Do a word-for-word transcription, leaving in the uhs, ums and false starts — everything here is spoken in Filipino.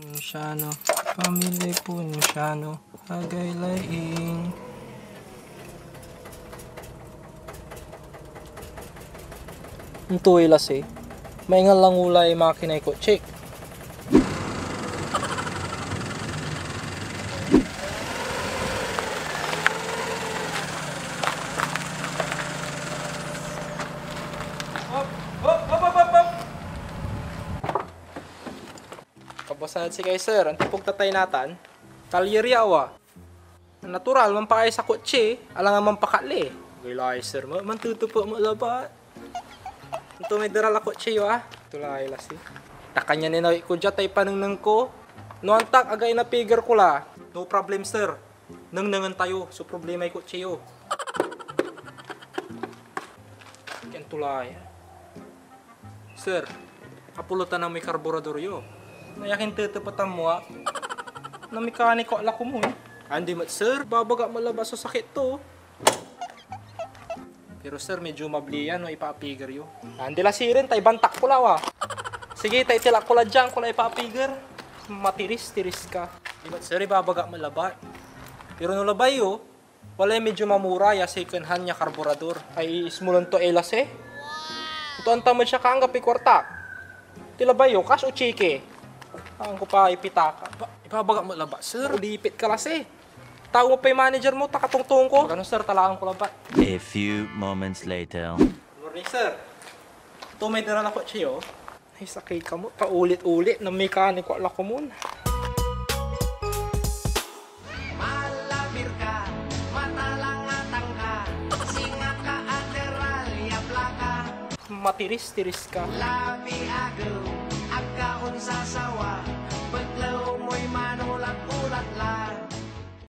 Siano, pamilya po ni Siano, agay-laing. Ito ilas eh. Maingal lang ulay makinay ko. Check. Hop, hop, hop, hop, hop, hop. Kabasahan si kay sir, ang tipog tatay natan. Kalyeri awa. Natural, mampaay sa kotse, alang man pakali. Gilay sir, man tutupo mo labat. Ito may daral ako chiyo ah. Ito lang ay lasi. Takanya ni na ko dyan tay panungnang ko. No antak agay na figure ko la. No problem sir. Nangnangan tayo. So problema ko chiyo. Yan tulay. Sir, kapulutan na may karburador yo. Nayakin tetepatan mo ah. Na mekaniko ala ko mo eh. Andi mat sir, babaga malabas sa sakit to. Pero sir, medyo mabli yan, no, ipa-figure yun. Andi la sirin, tay bantak ko lawa. Sige, tay tilak ko la dyan, ko la ipa-figure. Matiris-tiris ka. Di ba, sir, ibabaga malabat. Pero no labay yo, wala medyo mamura ya second hand niya karburador. Ay ismulon to elas eh. Ito ang tamad siya kaanggap ikwarta. Tilabay yo, cash o chike. Ang ko pa ipitaka. Ibabaga malaba, sir, ulipit ka las eh. Tao mo pa yung manager mo, takatungtong ko. Ganun sir, talaan ko lang ba? A few moments later. Good morning sir. Ito may dala na ko siyo. Ay sakay ka mo, paulit-ulit na mekaniko ala ko muna. Malabir ka, matalangatang ka, singa ka ateral, yapla ka. Matiris-tiris ka. Labi agaw, agkaon sa sawa.